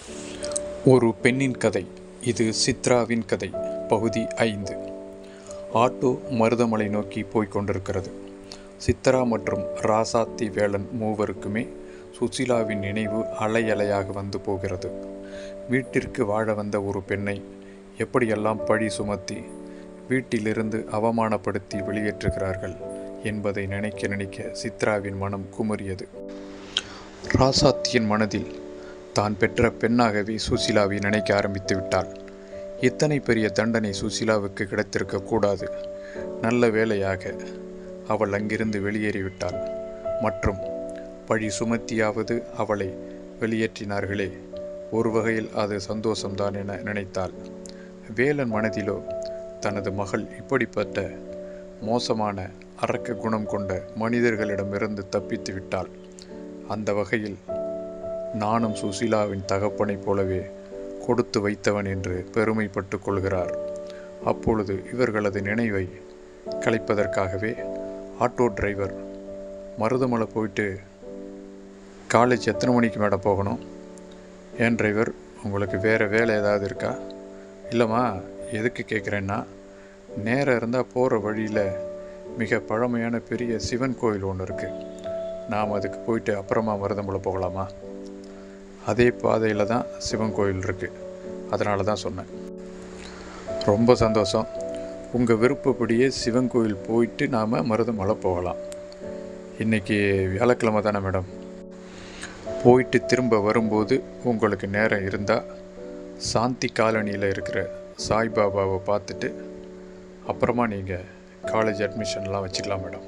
ஒரு பெண்ணின் கதை. இது சித்ராவின் கதை. பகுதி 5. ஆட்டோ மருதமலை நோக்கி போய்க் கொண்டிருக்கிறது. சித்ரா மற்றும் ராசாத்தி வேலன் மூவருக்குமே சுசீலாவின் நினைவு அலையலையாக வந்து போகிறது. வீட்டிற்கு வாழ வந்த ஒரு பெண்ணை எப்படியெல்லாம் பழி சுமத்தி வீட்டிலிருந்து அவமானப்படுத்தி வெளியேற்றுகிறார்கள் என்பதை நினைக்க நினைக்க சித்ராவின் மனம் குமுறியது. ராசாத்தியின் மனதில் தான் பெற்ற பெண்ணாகவே சுசீலாவை நினைக்க ஆரம்பித்து விட்டாள். இத்தனை பெரிய தண்டனை சுசீலாவுக்கு கிடைத்திருக்கக்கூடாது. நல்ல வேளையாக அவள் அங்கிருந்து வெளியேறிவிட்டாள். மற்றும் பழி சுமத்தியாவது அவளை வெளியேற்றினார்களே, ஒரு வகையில் அது சந்தோஷம்தான் என நினைத்தாள். வேலன் மனதிலோ தனது மகள் இப்படிப்பட்ட மோசமான அரக்க குணம் கொண்ட மனிதர்களிடமிருந்து தப்பித்து விட்டாள். அந்த வகையில் நானும் சுசீலாவின் தகப்பனைப் போலவே கொடுத்து வைத்தவன் என்று பெருமைப்பட்டு கொள்கிறார். அப்பொழுது இவர்களது நினைவை கலைப்பதற்காகவே ஆட்டோ டிரைவர், மருதமலை போயிட்டு காலேஜ் எத்தனை மணிக்கு மேடம் போகணும்? ஏன் டிரைவர், உங்களுக்கு வேறு வேலை ஏதாவது இருக்கா? இல்லைம்மா, எதுக்கு கேட்குறேன்னா, நேரம் இருந்தால் போகிற வழியில் மிக பழமையான பெரிய சிவன் கோயில் ஒன்று இருக்குது. நாம் அதுக்கு போயிட்டு அப்புறமா மருதமலை போகலாமா? அதே பாதையில் தான் சிவன் கோயில் இருக்குது, அதனால தான் சொன்னேன். ரொம்ப சந்தோஷம். உங்கள் விருப்பப்படியே சிவன் கோயில் போயிட்டு நாம் மருதமலை போகலாம். இன்றைக்கி வியாழக்கிழமை தானே மேடம்? போயிட்டு திரும்ப வரும்போது உங்களுக்கு நேரம் இருந்தால் சாந்தி காலனியில் இருக்கிற சாய்பாபாவை பார்த்துட்டு அப்புறமா நீங்கள் காலேஜ் அட்மிஷன்லாம் வச்சுக்கலாம் மேடம்.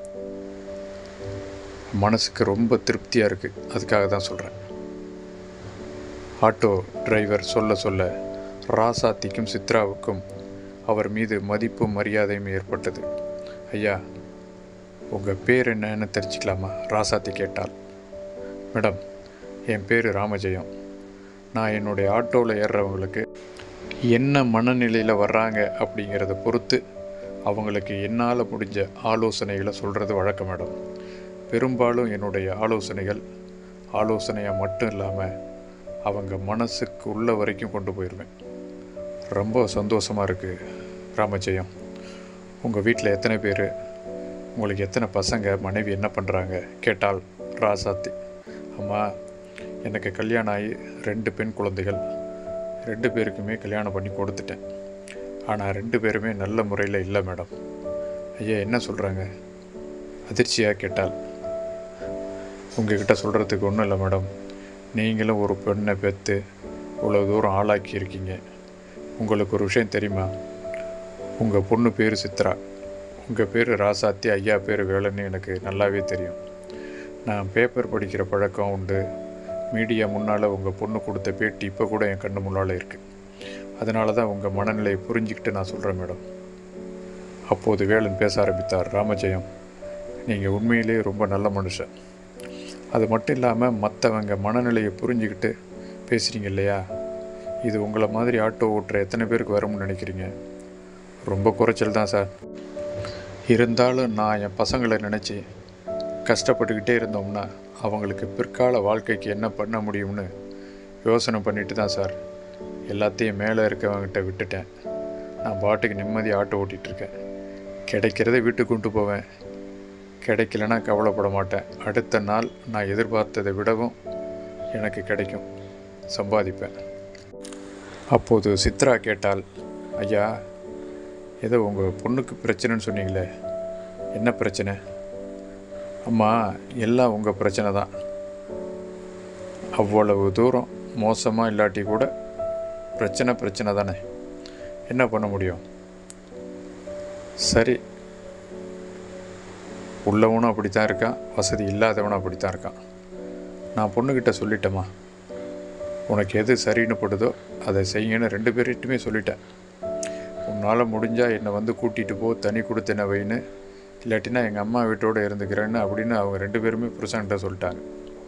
மனசுக்கு ரொம்ப திருப்தியாக இருக்குது, அதுக்காக தான் சொல்கிறேன். ஆட்டோ டிரைவர் சொல்ல சொல்ல ராசாத்திக்கும் சித்ராவுக்கும் அவர் மீது மதிப்பும் மரியாதையும் ஏற்பட்டது. ஐயா, உங்கள் பேர் என்னன்னு தெரிஞ்சுக்கலாமா? ராசாத்தி கேட்டாள். மேடம், என் பேர் ராமஜெயம். நான் என்னுடைய ஆட்டோவில் ஏறுறவங்களுக்கு என்ன மனநிலையில் வர்றாங்க அப்படிங்கிறத பொறுத்து அவங்களுக்கு என்னால் முடிஞ்ச ஆலோசனைகளை சொல்கிறது வழக்கம் மேடம். பெரும்பாலும் என்னுடைய ஆலோசனையாக மட்டும் இல்லாமல் அவங்க மனசுக்கு உள்ள வரைக்கும் கொண்டு போயிடுவேன். ரொம்ப சந்தோஷமாக இருக்குது ராமஜெயம். உங்கள் வீட்டில் எத்தனை பேர்? உங்களுக்கு எத்தனை பசங்க, மனைவி என்ன பண்ணுறாங்க? கேட்டாள் ராசாத்தி. அம்மா, எனக்கு கல்யாணம் ஆகி 2 பெண் குழந்தைகள். 2 பேருக்குமே கல்யாணம் பண்ணி கொடுத்துட்டேன். ஆனால் 2 பேருமே நல்ல முறையில் இல்லை மேடம். ஐயா, என்ன சொல்கிறாங்க? அதிர்ச்சியாக கேட்டாள். உங்ககிட்ட சொல்கிறதுக்கு ஒன்றும் இல்லை மேடம். நீங்களும் ஒரு பெண்ணை பெற்று இவ்வளோ தூரம் ஆளாக்கி இருக்கீங்க. உங்களுக்கு ஒரு விஷயம் தெரியுமா? உங்கள் பொண்ணு பேர் சித்ரா, உங்கள் பேர் ராசாத்தி, ஐயா பேர் வேலன்னு எனக்கு நல்லாவே தெரியும். நான் பேப்பர் படிக்கிற பழக்கம் உண்டு. மீடியா முன்னால் உங்கள் பொண்ணு கொடுத்த பேட்டி இப்போ கூட என் கண்ணு முன்னால் இருக்குது. அதனால தான் உங்கள் மனநிலையை புரிஞ்சிக்கிட்டு நான் சொல்கிறேன் மேடம். அப்போது வேலன் பேச ஆரம்பித்தார். ராமஜெயம், நீங்கள் உண்மையிலேயே ரொம்ப நல்ல மனுஷன். அது மட்டும் இல்லாமல் மற்றவங்க மனநிலையை புரிஞ்சுக்கிட்டு பேசுகிறீங்க இல்லையா? இது உங்களை மாதிரி ஆட்டோ ஓட்டுற எத்தனை பேருக்கு வரும்னு நினைக்கிறீங்க? ரொம்ப குறைச்சல் தான் சார். இருந்தாலும் நான் என் பசங்களை நினச்சி கஷ்டப்பட்டுக்கிட்டே இருந்தோம்னா அவங்களுக்கு பிற்கால வாழ்க்கைக்கு என்ன பண்ண முடியும்னு யோசனை பண்ணிட்டு தான் சார் எல்லாத்தையும் மேலே இருக்கவங்கிட்ட விட்டுட்டேன். நான் பாட்டுக்கு நிம்மதியாக ஆட்டோ ஓட்டிகிட்ருக்கேன். கிடைக்கிறத வீட்டுக்கு கொண்டு போவேன், கிடைக்கலனா கவலைப்பட மாட்டேன். அடுத்த நாள் நான் எதிர்பார்த்ததை விடவும் எனக்கு கிடைக்கும், சம்பாதிப்பேன். அப்போது சித்ரா கேட்டாள். ஐயா, ஏதோ உங்கள் பொண்ணுக்கு பிரச்சனைன்னு சொன்னீங்களே, என்ன பிரச்சனை? அம்மா, எல்லாம் உங்கள் பிரச்சனை தான். அவ்வளவு தூரம் மோசமாக இல்லாட்டி கூட பிரச்சனை தானே, என்ன பண்ண முடியும்? சரி, உள்ளவனும் அப்படித்தான் இருக்கான், வசதி இல்லாதவனும் அப்படித்தான் இருக்கான். நான் பொண்ணுக்கிட்ட சொல்லிட்டேம்மா, உனக்கு எது சரின்னு படுதோ அதை செய்யன்னு 2 பேர்கிட்டுமே சொல்லிட்டேன். உன்னால் முடிஞ்சால் என்னை வந்து கூட்டிகிட்டு போ, தனி கொடுத்தன வைன்னு, இல்லாட்டினா எங்கள் அம்மா வீட்டோடு இருந்துக்கிறேன்னு அப்படின்னு அவங்க 2 பேருமே புருஷன்கிட்ட சொல்லிட்டாங்க.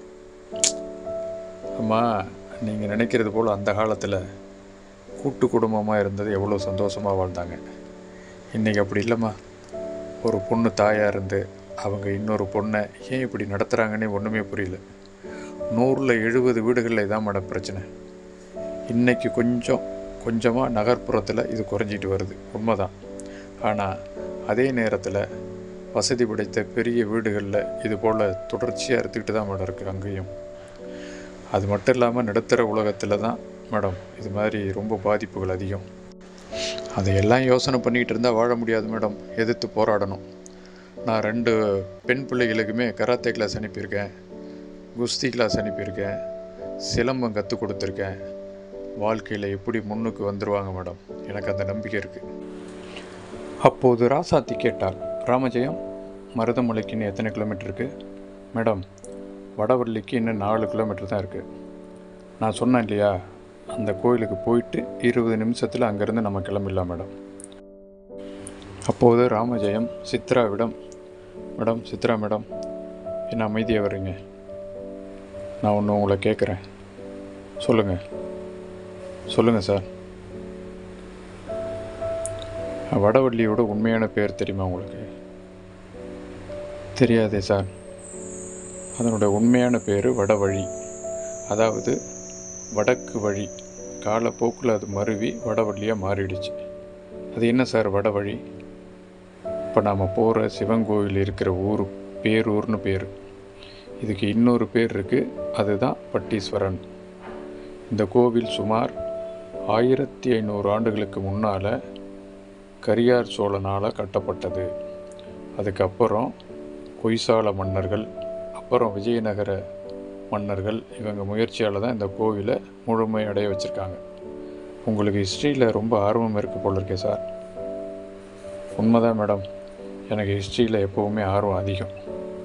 அம்மா, நீங்கள் நினைக்கிறது போல் அந்த காலத்தில் கூட்டு குடும்பமாக இருந்தது எவ்வளோ சந்தோஷமாக வாழ்ந்தாங்க. இன்றைக்கி அப்படி இல்லைம்மா. ஒரு பொண்ணு தாயாக இருந்து அவங்க இன்னொரு பொண்ணை ஏன் இப்படி நடத்துகிறாங்கன்னே ஒன்றுமே புரியல. 100ல் 70 வீடுகளில் இதான் மேடம் பிரச்சனை. இன்றைக்கி கொஞ்சமாக நகர்ப்புறத்தில் இது குறைஞ்சிட்டு வருது, உண்மைதான். ஆனால் அதே நேரத்தில் வசதி படைத்த பெரிய வீடுகளில் இது போல் தொடர்ச்சியாக இருந்துக்கிட்டு தான் மேடம் இருக்குது அங்கேயும். அது மட்டும் இல்லாமல் நடுத்தர உலகத்தில் தான் மேடம் இது மாதிரி ரொம்ப பாதிப்புகள் அதிகம். அதையெல்லாம் யோசனை பண்ணிகிட்டு இருந்தால் வாழ முடியாது மேடம், எதிர்த்து போராடணும். நான் 2 பெண் பிள்ளைகளுக்குமே கராத்தே கிளாஸ் அனுப்பியிருக்கேன், குஸ்தி கிளாஸ் அனுப்பியிருக்கேன், சிலம்பம் கற்றுக் கொடுத்துருக்கேன். வாழ்க்கையில் எப்படி முன்னுக்கு வந்துடுவாங்க மேடம், எனக்கு அந்த நம்பிக்கை இருக்குது. அப்போது ராசாத்தி கேட்டார், ராமஜெயம், மருதமலைக்கு இன்னும் எத்தனை கிலோமீட்டர் இருக்குது? மேடம், வடவள்ளிக்கு இன்னும் 4 கிலோமீட்டர் தான் இருக்குது. நான் சொன்னேன் இல்லையா, அந்த கோயிலுக்கு போயிட்டு 20 நிமிஷத்தில் அங்கேருந்து நம்ம கிளம்பிடலாம் மேடம். அப்போது ராமஜெயம் சித்ராவிடம், மேடம், சித்ரா மேடம், என்ன அமைதியாக வர்றீங்க? நான் ஒன்று உங்களை கேட்குறேன், சொல்லுங்கள் சார். வடவள்ளியோட உண்மையான பேர் தெரியுமா உங்களுக்கு? தெரியாதே சார். அதனோட உண்மையான பேர் வடவழி, அதாவது வடக்கு வழி. காலப்போக்கில் அது மருவி வடவள்ளியாக மாறிடுச்சு. அது என்ன சார் வடவழி? இப்போ நாம் போகிற சிவன் கோவில் இருக்கிற ஊர் பேரூர்னு பேர். இதுக்கு இன்னொரு பேர் இருக்குது, அதுதான் பட்டீஸ்வரன். இந்த கோவில் சுமார் 1500 ஆண்டுகளுக்கு முன்னால் கரியார் சோழனால் கட்டப்பட்டது. அதுக்கப்புறம் கொய்சால மன்னர்கள், அப்புறம் விஜயநகர மன்னர்கள், இவங்க முயற்சியால் தான் இந்த கோவிலை முழுமையடைய வச்சுருக்காங்க. உங்களுக்கு ஹிஸ்ட்ரியில் ரொம்ப ஆர்வம் இருக்குது போல இருக்கே சார். உண்மைதான் மேடம், எனக்கு ஹிஸ்ட்ரியில் எப்போவுமே ஆர்வம் அதிகம்.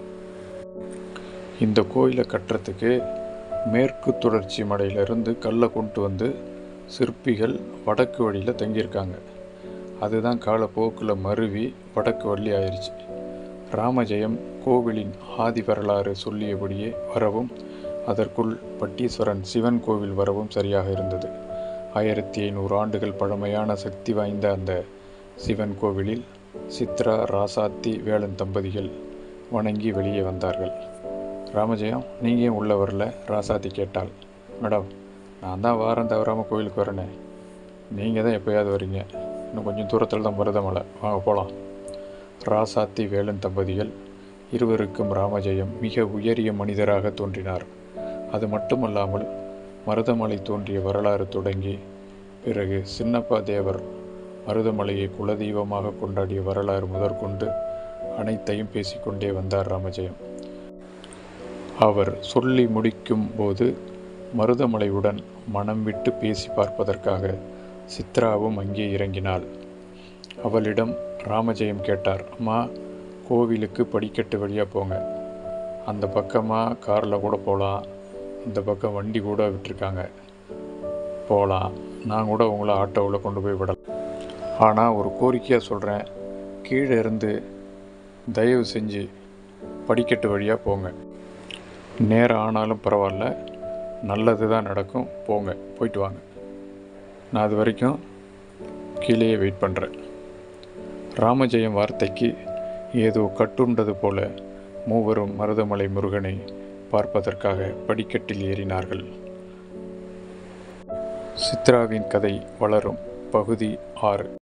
இந்த கோயிலை கட்டுறதுக்கு மேற்கு தொடர்ச்சி மலையிலிருந்து கல்லை கொண்டு வந்து சிற்பிகள் வடக்கு வழியில் தங்கியிருக்காங்க. அதுதான் காலப்போக்கில் மருவி வடக்கு வழி ஆயிடுச்சு. ராமஜெயம் கோவிலின் ஆதி வரலாறு சொல்லியபடியே வரவும், அதற்குள் பட்டீஸ்வரன் சிவன் கோவில் வரவும் சரியாக இருந்தது. 1500 ஆண்டுகள் பழமையான சக்தி வாய்ந்த அந்த சிவன் கோவிலில் சித்ரா, ராசாத்தி, வேலன் தம்பதிகள் வணங்கி வெளியே வந்தார்கள். ராமஜெயம், நீங்கள் ஏன் உள்ளே வரல? ராசாத்தி கேட்டாள். மேடம், நான் தான் வாரம் தவறாமல் கோவிலுக்கு வரேனே, நீங்கள் தான் எப்போயாவது வரீங்க. இன்னும் கொஞ்சம் தூரத்தில் தான் மருதமலை, வாங்க போகலாம். ராசாத்தி, வேலன் தம்பதிகள் இருவருக்கும் ராமஜெயம் மிக உயரிய மனிதராக தோன்றினார். அது மட்டுமல்லாமல் மருதமலை தோன்றிய வரலாறு தொடங்கி பிறகு சின்னப்பா தேவர் மருதமலையை குலதெய்வமாக கொண்டாடிய வரலாறு முதற்கொண்டு அனைத்தையும் பேசிக்கொண்டே வந்தார் ராமஜெயம். அவர் சொல்லி முடிக்கும் போது மருதமலையுடன் மனம் விட்டு பேசி பார்ப்பதற்காக சித்ராவும் அங்கே இறங்கினாள். அவளிடம் ராமஜெயம் கேட்டார், அம்மா, கோவிலுக்கு படிக்கட்டு வழியாக போங்க. அந்த பக்கமாக காரில் கூட போகலாம், இந்த பக்கம் வண்டி கூட விட்டுருக்காங்க, போகலாம். நான் கூட உங்களை ஆட்டோவில் கொண்டு போய் விடலாம். ஆனால் ஒரு கோரிக்கையாக சொல்கிறேன், கீழே இருந்து தயவு செஞ்சு படிக்கட்டு வழியாக போங்க. நேரம் ஆனாலும் பரவாயில்ல, நல்லது தான் நடக்கும், போங்க, போயிட்டு வாங்க. நான் அது வரைக்கும் கீழேயே வெயிட் பண்ணுறேன். ராமஜெயம் வார்த்தைக்கு ஏதோ கட்டுண்டது போல மூவரும் மருதமலை முருகனை பார்ப்பதற்காக படிக்கட்டில் ஏறினார்கள். சித்ராவின் கதை வளரும். பகுதி 6.